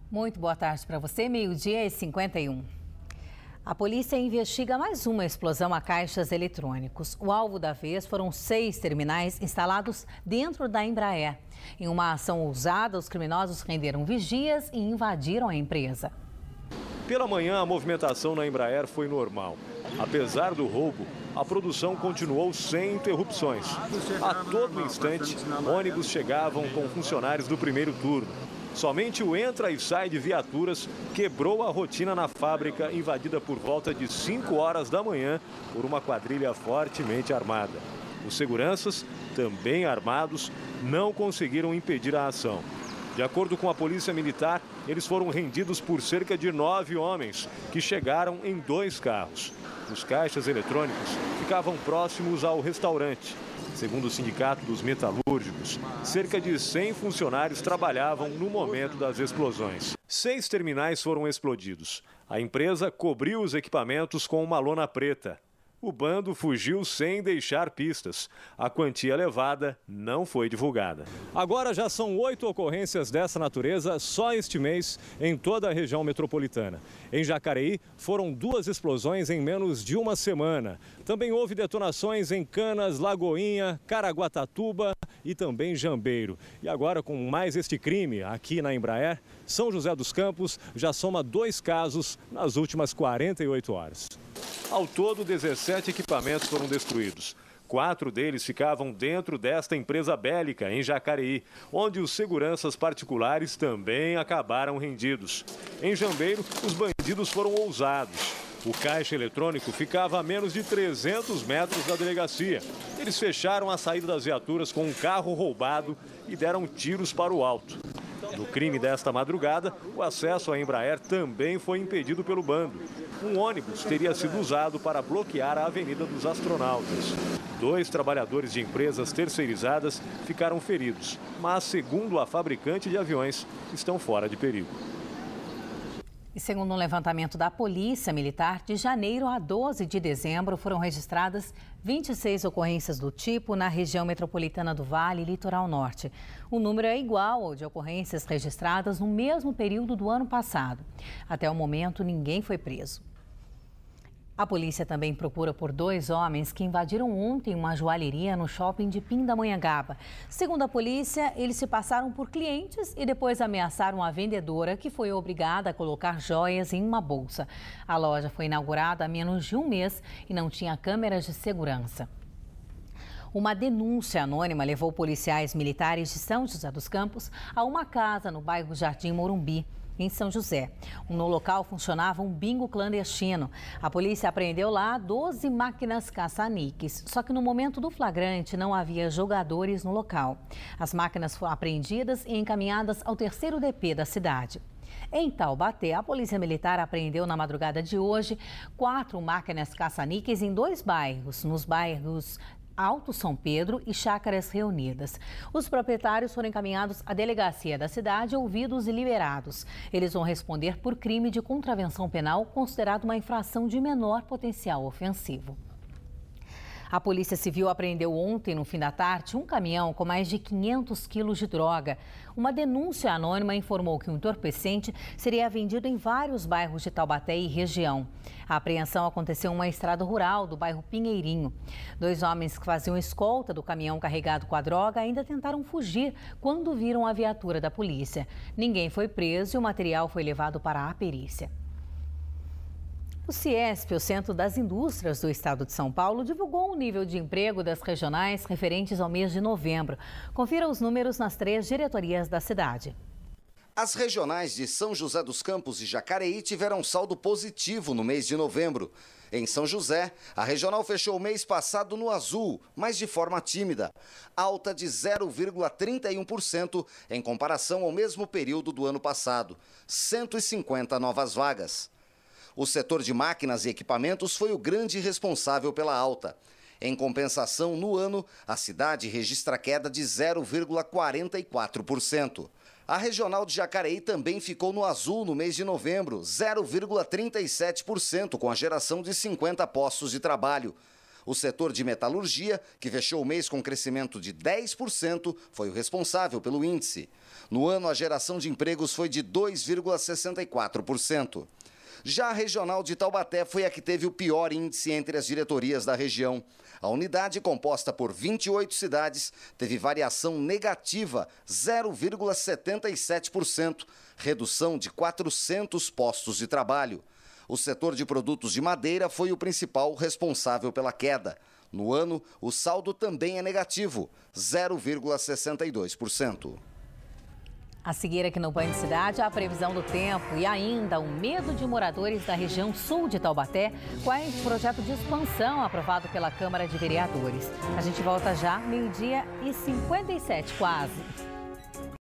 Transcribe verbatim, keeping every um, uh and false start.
Muito boa tarde para você, meio-dia e cinquenta e um. A polícia investiga mais uma explosão a caixas eletrônicos. O alvo da vez foram seis terminais instalados dentro da Embraer. Em uma ação ousada, os criminosos renderam vigias e invadiram a empresa. Pela manhã, a movimentação na Embraer foi normal. Apesar do roubo, a produção continuou sem interrupções. A todo instante, ônibus chegavam com funcionários do primeiro turno. Somente o entra e sai de viaturas quebrou a rotina na fábrica, invadida por volta de cinco horas da manhã por uma quadrilha fortemente armada. Os seguranças, também armados, não conseguiram impedir a ação. De acordo com a Polícia Militar, eles foram rendidos por cerca de nove homens, que chegaram em dois carros. Os caixas eletrônicos ficavam próximos ao restaurante. Segundo o Sindicato dos Metalúrgicos, cerca de cem funcionários trabalhavam no momento das explosões. Seis terminais foram explodidos. A empresa cobriu os equipamentos com uma lona preta. O bando fugiu sem deixar pistas. A quantia levada não foi divulgada. Agora já são oito ocorrências dessa natureza só este mês em toda a região metropolitana. Em Jacareí, foram duas explosões em menos de uma semana. Também houve detonações em Canas, Lagoinha, Caraguatatuba e também Jambeiro. E agora, com mais este crime aqui na Embraer, São José dos Campos já soma dois casos nas últimas quarenta e oito horas. Ao todo, dezessete equipamentos foram destruídos. Quatro deles ficavam dentro desta empresa bélica, em Jacareí, onde os seguranças particulares também acabaram rendidos. Em Jambeiro, os bandidos foram ousados. O caixa eletrônico ficava a menos de trezentos metros da delegacia. Eles fecharam a saída das viaturas com um carro roubado e deram tiros para o alto. No crime desta madrugada, o acesso à Embraer também foi impedido pelo bando. Um ônibus teria sido usado para bloquear a Avenida dos Astronautas. Dois trabalhadores de empresas terceirizadas ficaram feridos, mas, segundo a fabricante de aviões, estão fora de perigo. E segundo um levantamento da Polícia Militar, de janeiro a doze de dezembro foram registradas vinte e seis ocorrências do tipo na região metropolitana do Vale e Litoral Norte. O número é igual ao de ocorrências registradas no mesmo período do ano passado. Até o momento, ninguém foi preso. A polícia também procura por dois homens que invadiram ontem uma joalheria no shopping de Pindamonhangaba. Segundo a polícia, eles se passaram por clientes e depois ameaçaram a vendedora, que foi obrigada a colocar joias em uma bolsa. A loja foi inaugurada há menos de um mês e não tinha câmeras de segurança. Uma denúncia anônima levou policiais militares de São José dos Campos a uma casa no bairro Jardim Morumbi, em São José. No local funcionava um bingo clandestino. A polícia apreendeu lá doze máquinas caça-níqueis, só que no momento do flagrante não havia jogadores no local. As máquinas foram apreendidas e encaminhadas ao terceiro D P da cidade. Em Taubaté, a Polícia Militar apreendeu na madrugada de hoje quatro máquinas caça-níqueis em dois bairros, nos bairros Alto São Pedro e Chácaras Reunidas. Os proprietários foram encaminhados à delegacia da cidade, ouvidos e liberados. Eles vão responder por crime de contravenção penal, considerado uma infração de menor potencial ofensivo. A Polícia Civil apreendeu ontem, no fim da tarde, um caminhão com mais de quinhentos quilos de droga. Uma denúncia anônima informou que o entorpecente seria vendido em vários bairros de Taubaté e região. A apreensão aconteceu em uma estrada rural do bairro Pinheirinho. Dois homens que faziam escolta do caminhão carregado com a droga ainda tentaram fugir quando viram a viatura da polícia. Ninguém foi preso e o material foi levado para a perícia. O Ciesp, o Centro das Indústrias do Estado de São Paulo, divulgou o nível de emprego das regionais referentes ao mês de novembro. Confira os números nas três diretorias da cidade. As regionais de São José dos Campos e Jacareí tiveram saldo positivo no mês de novembro. Em São José, a regional fechou o mês passado no azul, mas de forma tímida, alta de zero vírgula trinta e um por cento em comparação ao mesmo período do ano passado, cento e cinquenta novas vagas. O setor de máquinas e equipamentos foi o grande responsável pela alta. Em compensação, no ano, a cidade registra queda de zero vírgula quarenta e quatro por cento. A regional de Jacareí também ficou no azul no mês de novembro, zero vírgula trinta e sete por cento, com a geração de cinquenta postos de trabalho. O setor de metalurgia, que fechou o mês com crescimento de dez por cento, foi o responsável pelo índice. No ano, a geração de empregos foi de dois vírgula sessenta e quatro por cento. Já a regional de Taubaté foi a que teve o pior índice entre as diretorias da região. A unidade, composta por vinte e oito cidades, teve variação negativa, zero vírgula setenta e sete por cento, redução de quatrocentos postos de trabalho. O setor de produtos de madeira foi o principal responsável pela queda. No ano, o saldo também é negativo, zero vírgula sessenta e dois por cento. A seguir aqui no Banho de Cidade, a previsão do tempo e ainda o medo de moradores da região sul de Taubaté com esse projeto de expansão aprovado pela Câmara de Vereadores. A gente volta já, meio-dia e cinquenta e sete, quase.